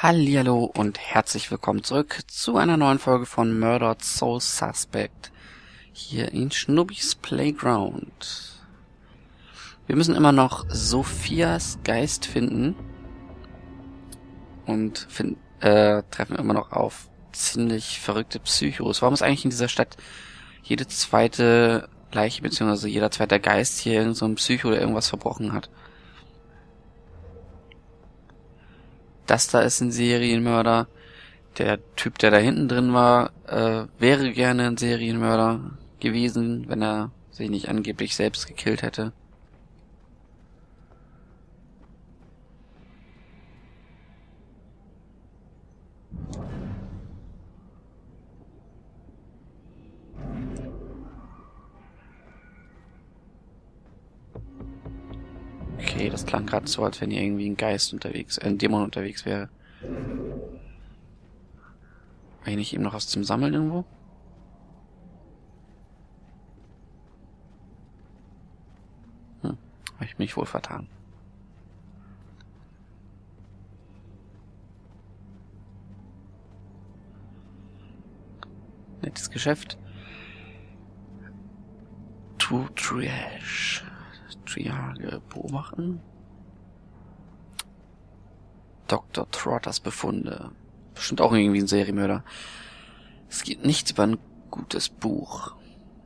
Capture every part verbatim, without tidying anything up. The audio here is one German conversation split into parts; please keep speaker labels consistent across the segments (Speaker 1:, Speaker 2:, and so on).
Speaker 1: Hallihallo und herzlich willkommen zurück zu einer neuen Folge von Murdered Soul Suspect hier in Schnubbis Playground. Wir müssen immer noch Sophias Geist finden und find, äh, treffen immer noch auf ziemlich verrückte Psychos. Warum ist eigentlich in dieser Stadt jede zweite Leiche bzw. jeder zweite Geist hier irgend so ein Psycho, der irgendwas verbrochen hat? Das da ist ein Serienmörder. Der Typ, der da hinten drin war, äh, wäre gerne ein Serienmörder gewesen, wenn er sich nicht angeblich selbst gekillt hätte. Okay, das klang gerade so, als wenn hier irgendwie ein Geist unterwegs, äh, ein Dämon unterwegs wäre. War hier nicht eben noch was zum Sammeln irgendwo? Hm, habe ich mich wohl vertan. Nettes Geschäft. To Triage. Triage beobachten. Doktor Trotters Befunde. Bestimmt auch irgendwie ein Serienmörder. Es geht nichts über ein gutes Buch.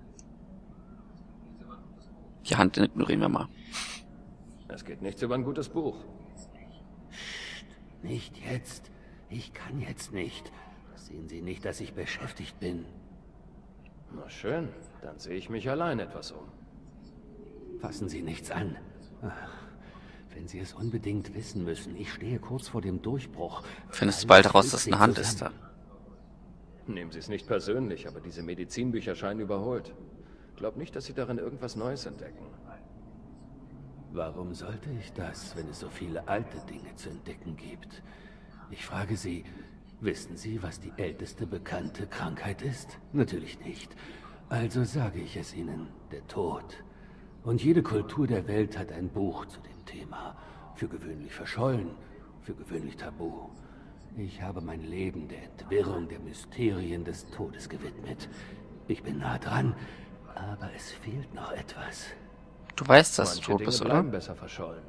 Speaker 1: Die Hand ignorieren wir mal.
Speaker 2: Es geht nichts über ein gutes Buch.
Speaker 3: Psst, nicht jetzt. Ich kann jetzt nicht. Sehen Sie nicht, dass ich beschäftigt bin?
Speaker 2: Na schön, dann sehe ich mich allein etwas um.
Speaker 3: Fassen Sie nichts an. Ach, wenn Sie es unbedingt wissen müssen, ich stehe kurz vor dem Durchbruch.
Speaker 1: Findest du bald heraus, dass eine Hand ist da?
Speaker 2: Nehmen Sie es nicht persönlich, aber diese Medizinbücher scheinen überholt. Glaub nicht, dass Sie darin irgendwas Neues entdecken.
Speaker 3: Warum sollte ich das, wenn es so viele alte Dinge zu entdecken gibt? Ich frage Sie, wissen Sie, was die älteste bekannte Krankheit ist? Natürlich nicht. Also sage ich es Ihnen, der Tod. Und jede Kultur der Welt hat ein Buch zu dem Thema. Für gewöhnlich verschollen, für gewöhnlich tabu. Ich habe mein Leben der Entwirrung der Mysterien des Todes gewidmet. Ich bin nah dran, aber es fehlt noch etwas.
Speaker 1: Du weißt, dass du
Speaker 2: Manche
Speaker 1: tot
Speaker 2: Dinge
Speaker 1: bist, oder?
Speaker 2: bleiben besser verschollen.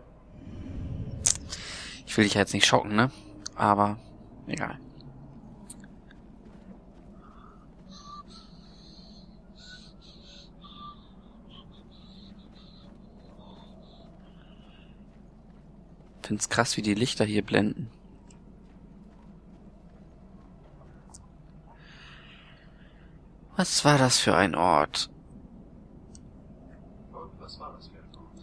Speaker 1: Ich will dich ja jetzt nicht schocken, ne? Aber egal. Ich find's krass, wie die Lichter hier blenden. Was war das für ein Ort?
Speaker 2: Und was war das für ein Ort?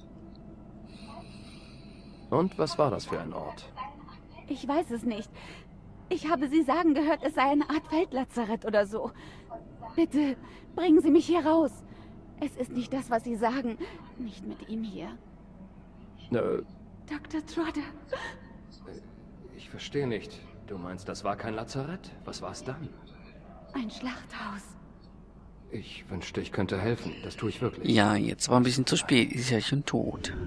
Speaker 2: Und was war das für ein Ort?
Speaker 4: Ich weiß es nicht. Ich habe Sie sagen gehört, es sei eine Art Feldlazarett oder so. Bitte, bringen Sie mich hier raus. Es ist nicht das, was Sie sagen. Nicht mit ihm hier.
Speaker 2: Äh,
Speaker 4: Doktor Trotter.
Speaker 2: ich verstehe nicht. Du meinst, das war kein Lazarett? Was war es dann?
Speaker 4: Ein Schlachthaus.
Speaker 2: Ich wünschte, ich könnte helfen. Das tue ich wirklich.
Speaker 1: Ja, jetzt war ein bisschen zu spät. Ist ja schon tot.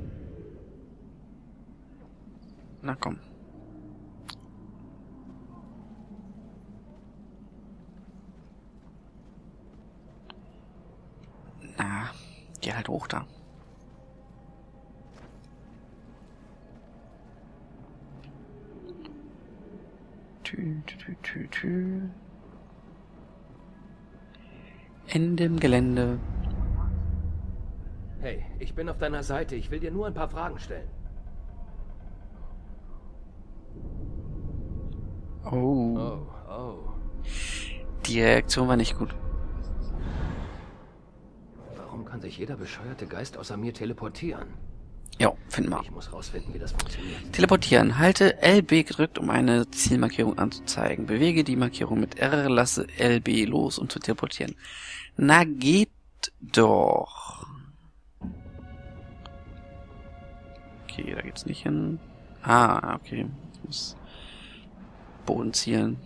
Speaker 1: Na komm. Na, geh halt hoch da. Tü, tü, tü, tü, tü. Ende im Gelände.
Speaker 2: Hey, ich bin auf deiner Seite. Ich will dir nur ein paar Fragen stellen.
Speaker 1: Oh.
Speaker 2: Oh, oh.
Speaker 1: Die Reaktion war nicht gut.
Speaker 2: Warum kann sich jeder bescheuerte Geist außer mir teleportieren?
Speaker 1: Jo, finden wir.
Speaker 2: Ich muss rausfinden, wie das funktioniert.
Speaker 1: Teleportieren. Halte L B gedrückt, um eine Zielmarkierung anzuzeigen. Bewege die Markierung mit R, lasse L B los, um zu teleportieren. Na geht doch. Okay, da geht's nicht hin. Ah, okay. Ich muss Boden zielen.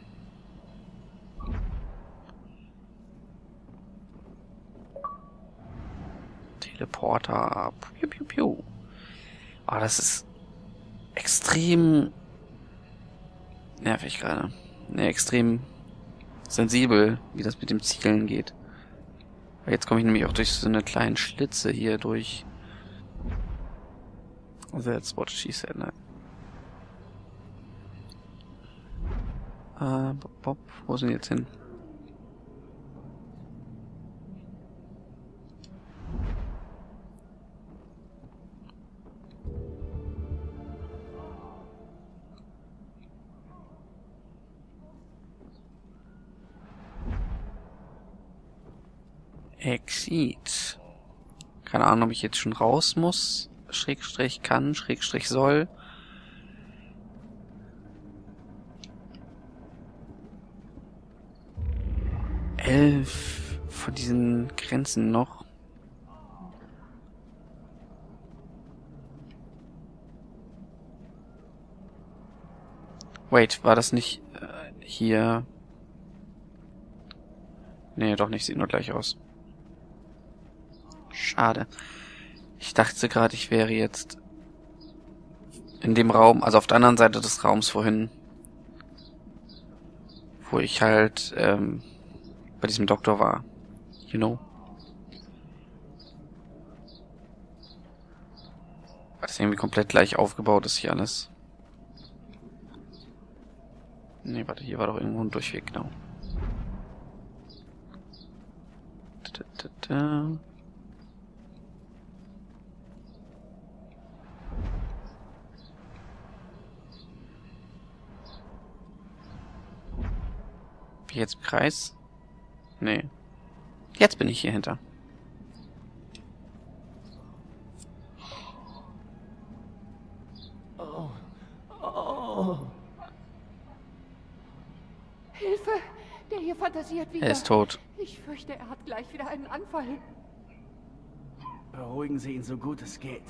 Speaker 1: Teleporter. Piu, piu, piu. Oh, das ist extrem nervig gerade. Ne, extrem sensibel, wie das mit dem Zielen geht. Weil jetzt komme ich nämlich auch durch so eine kleinen Schlitze hier durch. That's what she said, nein. Äh, Bob, Bob, wo sind die jetzt hin? Exit. Keine Ahnung, ob ich jetzt schon raus muss. Schrägstrich kann, Schrägstrich soll. Elf von diesen Grenzen noch. Wait, war das nicht äh, hier? Nee, doch nicht, sieht nur gleich aus. Schade. Ich dachte gerade, ich wäre jetzt in dem Raum, also auf der anderen Seite des Raums vorhin, wo ich halt ähm, bei diesem Doktor war. You know? Das ist irgendwie komplett gleich aufgebaut ist hier alles. Nee, warte, hier war doch irgendwo ein Durchweg, genau. Da, da, da. Jetzt im Kreis? Nee. Jetzt bin ich hier hinter.
Speaker 3: Oh. Oh.
Speaker 5: Hilfe! Der hier fantasiert wieder.
Speaker 1: Er ist tot.
Speaker 5: Ich fürchte, er hat gleich wieder einen Anfall.
Speaker 6: Beruhigen Sie ihn so gut es geht.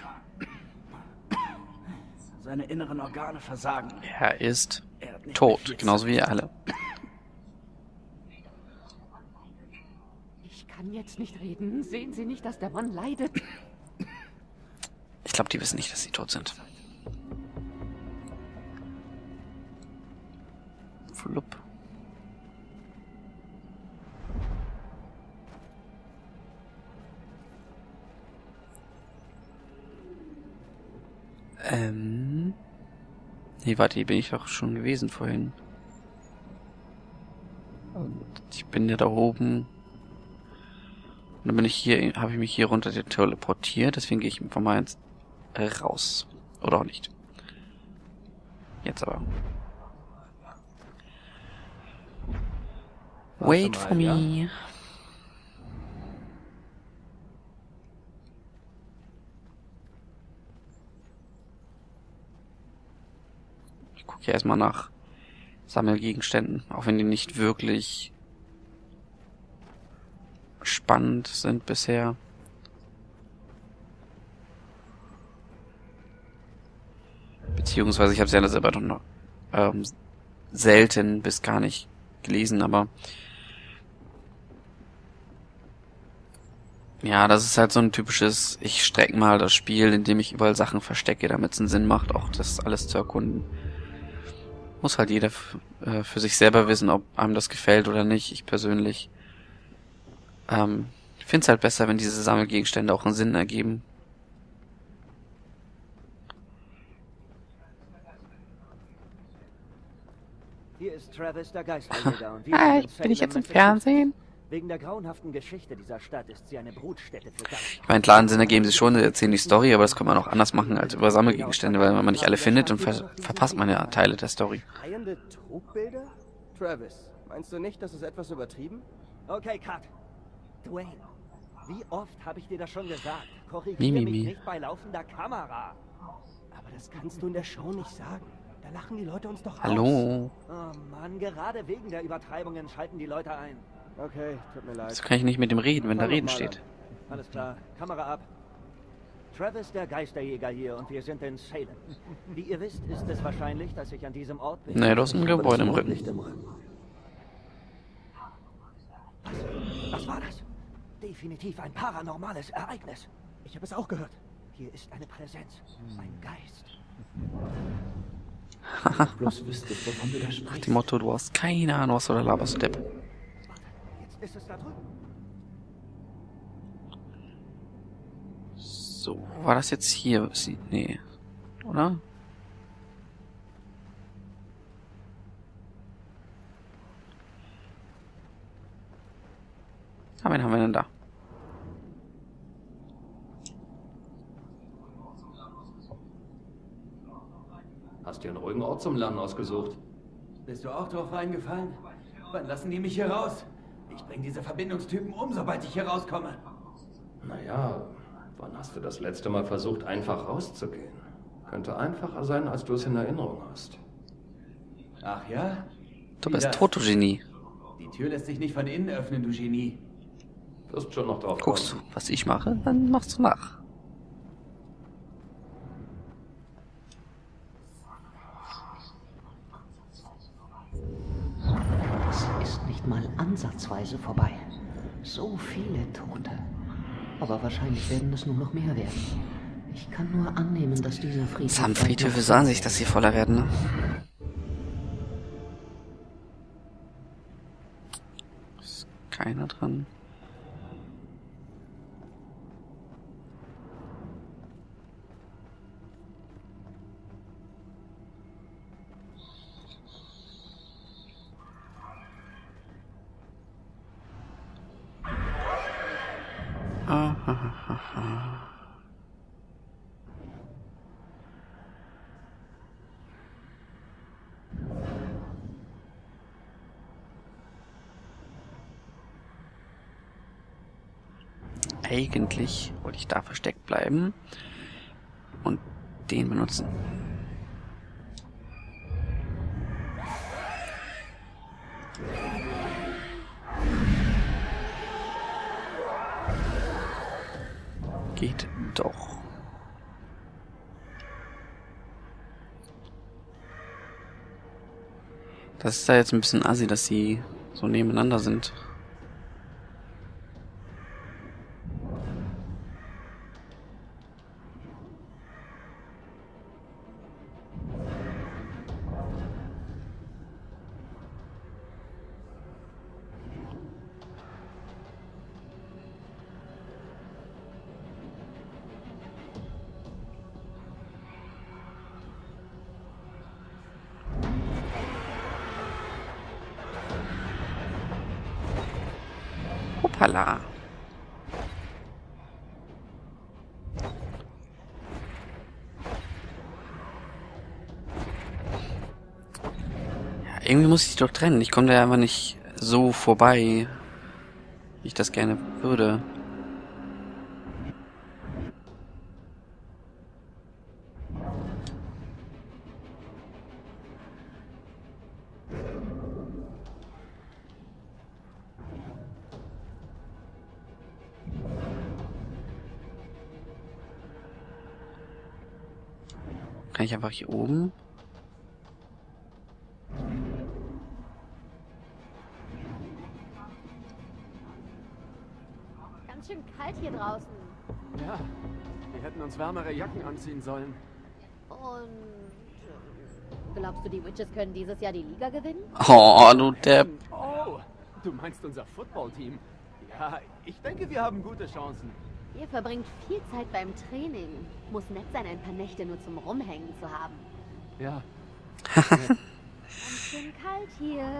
Speaker 6: Seine inneren Organe versagen.
Speaker 1: Er ist
Speaker 6: Er hat nicht mehr
Speaker 1: tot,
Speaker 6: viel
Speaker 1: genauso
Speaker 6: Zeit.
Speaker 1: wie ihr alle.
Speaker 5: Ich kann jetzt nicht reden. Sehen Sie nicht, dass der Mann leidet?
Speaker 1: Ich glaube, die wissen nicht, dass sie tot sind. Flupp. Ähm. Nee, warte, hier bin ich doch schon gewesen vorhin. Und ich bin ja da oben. Und dann bin ich hier, habe ich mich hier runter teleportiert, deswegen gehe ich einfach mal jetzt raus. Oder auch nicht. Jetzt aber. Wait
Speaker 3: mal,
Speaker 1: for me.
Speaker 3: ja?
Speaker 1: Ich gucke hier erstmal nach Sammelgegenständen, auch wenn die nicht wirklich spannend sind bisher. Beziehungsweise ich habe sie ja selber noch ähm, selten bis gar nicht gelesen, aber ja, das ist halt so ein typisches, ich strecke mal das Spiel, indem ich überall Sachen verstecke, damit es einen Sinn macht, auch das alles zu erkunden. Muss halt jeder äh, für sich selber wissen, ob einem das gefällt oder nicht. Ich persönlich ähm, finde es halt besser, wenn diese Sammelgegenstände auch einen Sinn ergeben.
Speaker 7: Hier ist Travis, der Geisterjäger. Und wir
Speaker 1: Hi,
Speaker 7: sind in
Speaker 1: bin ich
Speaker 7: Salem,
Speaker 1: jetzt im
Speaker 7: Massachusetts.
Speaker 1: Fernsehen?
Speaker 7: Wegen der grauenhaften Geschichte dieser Stadt ist sie eine Brutstätte für Geister.
Speaker 1: Ich meine, klar, einen Sinn ergeben sie schon, sie erzählen die Story, aber das kann man auch anders machen als über Sammelgegenstände, weil wenn man nicht alle findet, dann ver verpasst man ja Teile der Story.
Speaker 8: Schreiende Trugbilder? Travis, meinst du nicht, das ist etwas übertrieben?
Speaker 7: Okay, Cut. Dwayne, wie oft habe ich dir das schon gesagt? Korrigiere
Speaker 1: Mi, mi,
Speaker 7: mich
Speaker 1: mi.
Speaker 7: nicht bei laufender Kamera.
Speaker 8: Aber das kannst du in der Show nicht sagen. Da lachen die Leute uns doch aus.
Speaker 1: Hallo?
Speaker 7: Oh Mann, gerade wegen der Übertreibungen schalten die Leute ein.
Speaker 8: Okay, tut mir leid.
Speaker 1: So kann ich nicht mit dem reden, wenn da
Speaker 8: Fang
Speaker 1: Reden
Speaker 8: noch mal
Speaker 1: steht.
Speaker 7: Alles klar, Kamera ab. Travis, der Geisterjäger hier, und wir sind in Salem. Wie ihr wisst, ist es wahrscheinlich, dass ich an diesem Ort bin.
Speaker 1: Nee, du hast ein Gebäude im Rücken.
Speaker 8: Nicht im Rücken.
Speaker 7: Was war das? Definitiv ein paranormales Ereignis.
Speaker 8: Ich habe es auch gehört.
Speaker 7: Hier ist eine Präsenz, ein Geist.
Speaker 3: bloß wüsstest, wovon du da
Speaker 1: Nach
Speaker 3: sprichst.
Speaker 1: dem Motto, du hast keine Ahnung, was du da laberst, du Depp.
Speaker 7: Jetzt ist es da drüben.
Speaker 1: So, war das jetzt hier? Sie- Nee. Oder? Ah, wen haben wir denn da?
Speaker 2: Hast dir einen ruhigen Ort zum Lernen ausgesucht?
Speaker 9: Bist du auch drauf reingefallen? Wann lassen die mich hier raus? Ich bring diese Verbindungstypen um, sobald ich hier rauskomme.
Speaker 2: Naja, wann hast du das letzte Mal versucht, einfach rauszugehen? Könnte einfacher sein, als du es in Erinnerung hast.
Speaker 9: Ach ja?
Speaker 1: Du
Speaker 9: Wie
Speaker 1: bist
Speaker 9: das?
Speaker 1: Toto-Genie.
Speaker 9: Die Tür lässt sich nicht von innen öffnen, du Genie.
Speaker 2: Wirst schon noch drauf
Speaker 1: Guckst du,
Speaker 2: kommen.
Speaker 1: was ich mache, dann machst du nach.
Speaker 5: Es ist nicht mal ansatzweise vorbei. So viele Tote. Aber wahrscheinlich werden es nur noch mehr werden. Ich kann nur annehmen, dass dieser Friedhof...
Speaker 1: Es haben Friedhöfe so an sich, dass sie voller werden, ne? Ist keiner dran. Ah, ha, ha, ha, ha. Eigentlich wollte ich da versteckt bleiben und den benutzen. Geht doch. Das ist da jetzt ein bisschen assi, dass sie so nebeneinander sind. Hoppala. Ja, irgendwie muss ich die doch trennen. Ich komme da ja einfach nicht so vorbei, wie ich das gerne würde. Kann ich einfach hier oben?
Speaker 10: Ganz schön kalt hier draußen.
Speaker 11: Ja, wir hätten uns wärmere Jacken anziehen sollen.
Speaker 10: Und äh, glaubst du, die Witches können dieses Jahr die Liga gewinnen?
Speaker 1: Oh, du Depp.
Speaker 11: Oh, du meinst unser Footballteam? Ja, ich denke, wir haben gute Chancen.
Speaker 10: Ihr verbringt viel Zeit beim Training. Muss nett sein, ein paar Nächte nur zum Rumhängen zu haben.
Speaker 11: Ja.
Speaker 10: Ganz schön kalt hier.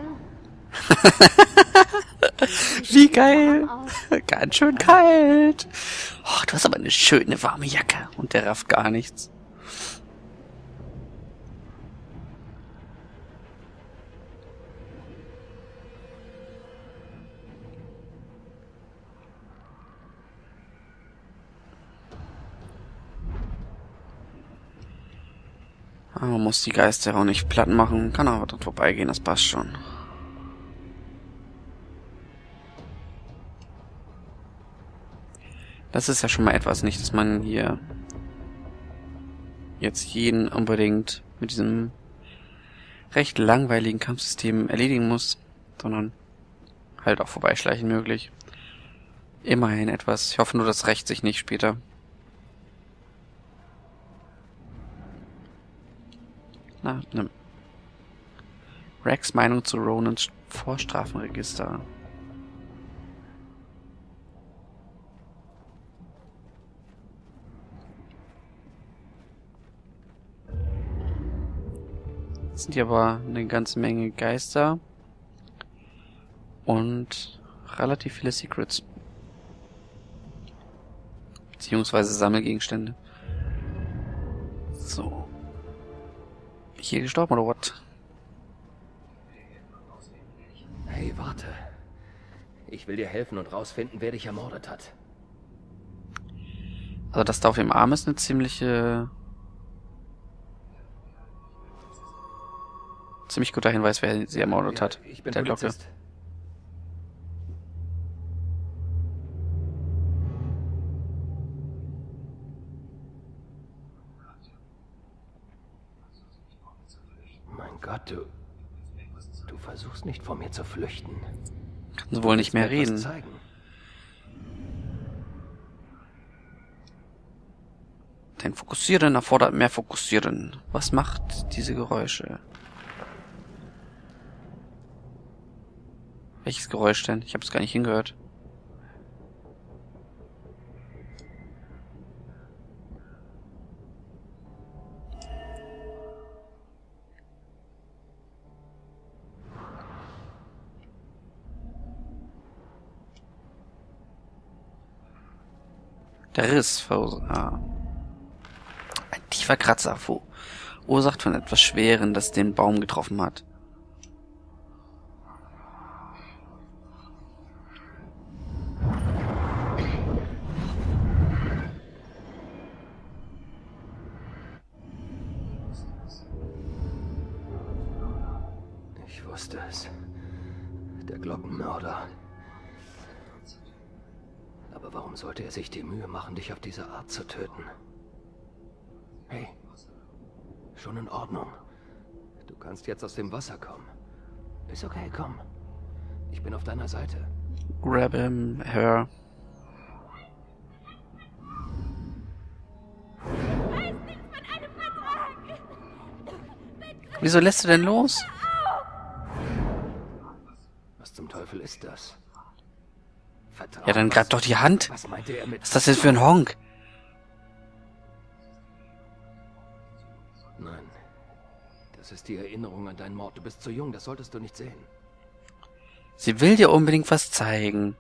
Speaker 1: Wie geil. Ganz schön kalt. Oh, du hast aber eine schöne warme Jacke. Und der rafft gar nichts. Man muss die Geister auch nicht platt machen, kann aber dran vorbeigehen, das passt schon. Das ist ja schon mal etwas, nicht, dass man hier jetzt jeden unbedingt mit diesem recht langweiligen Kampfsystem erledigen muss, sondern halt auch vorbeischleichen möglich. Immerhin etwas. Ich hoffe nur, das rächt sich nicht später. Na, nimm. Rex Meinung zu Ronans Vorstrafenregister. Jetzt sind hier aber eine ganze Menge Geister und relativ viele Secrets. Beziehungsweise Sammelgegenstände. So. Hier gestorben oder what?
Speaker 2: Hey, warte. Ich will dir helfen und rausfinden, wer dich ermordet hat.
Speaker 1: Also das da auf dem Arm ist eine ziemliche... ziemlich guter Hinweis, wer sie ermordet
Speaker 2: Ja,
Speaker 1: hat.
Speaker 2: ich bin
Speaker 1: Der Glocke.
Speaker 2: Polizist. Mein Gott, du... Du versuchst nicht vor mir zu flüchten.
Speaker 1: Kannst wohl nicht mehr
Speaker 2: Willst mir
Speaker 1: reden.
Speaker 2: etwas zeigen?
Speaker 1: Dein Fokussieren erfordert mehr Fokussieren. Was macht diese Geräusche? Welches Geräusch denn? Ich habe es gar nicht hingehört. Der Riss verursacht. Ah. Ein tiefer Kratzer verursacht von etwas Schweren, das den Baum getroffen hat.
Speaker 2: Ich wusste es. Der Glockenmörder. Aber warum sollte er sich die Mühe machen, dich auf diese Art zu töten? Hey, schon in Ordnung. Du kannst jetzt aus dem Wasser kommen. Ist okay, komm. Ich bin auf deiner Seite.
Speaker 1: Grab him, her. Wieso lässt du denn los?
Speaker 2: Was zum Teufel ist das? Vertrauen,
Speaker 1: Ja, dann greif
Speaker 2: was-
Speaker 1: doch die Hand.
Speaker 2: Was meinte er mit...
Speaker 1: Was ist das denn für ein Honk?
Speaker 2: Nein. Das ist die Erinnerung an deinen Mord. Du bist zu jung, das solltest du nicht sehen.
Speaker 1: Sie will dir unbedingt was zeigen.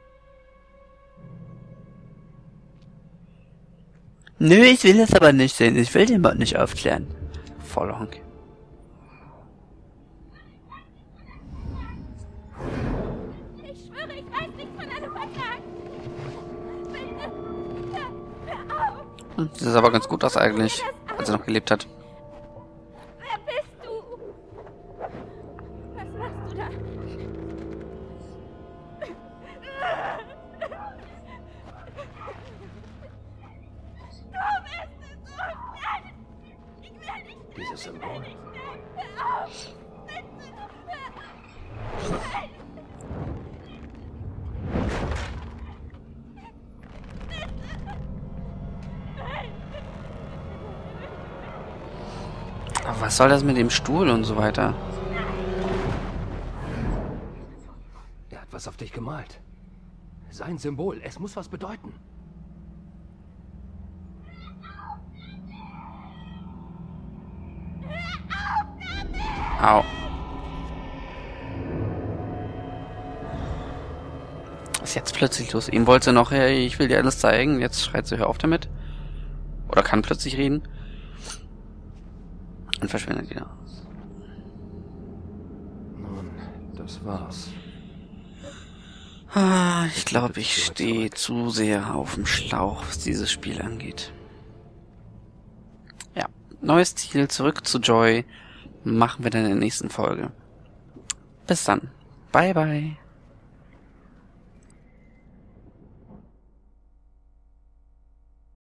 Speaker 1: Nö, ich will das aber nicht sehen. Ich will den Mord nicht aufklären. Voll Honk.
Speaker 4: Ich schwöre, ich weiß nichts von einem Vertrag. Bitte, hör, hör auf.
Speaker 1: Hm, das ist aber ganz gut aus eigentlich, als er noch gelebt hat.
Speaker 4: Wer bist du? Was machst du da? Du bist es! Oh nein! Ich will nicht
Speaker 2: Dieses Symbol.
Speaker 4: hör auf! Bitte! Nein!
Speaker 1: Aber was soll das mit dem Stuhl und so weiter?
Speaker 2: Er hat was auf dich gemalt. Sein Symbol. Es muss was bedeuten.
Speaker 1: Au. Was ist jetzt plötzlich los? Ihm wollte sie noch, hey, ich will dir alles zeigen. Jetzt schreit sie, hör auf damit. Oder kann plötzlich reden. Und verschwindet wieder.
Speaker 2: Nun, das war's.
Speaker 1: Ah, ich glaube, ich stehe zu sehr auf dem Schlauch, was dieses Spiel angeht. Ja, neues Ziel, zurück zu Joy, machen wir dann in der nächsten Folge. Bis dann. Bye, bye.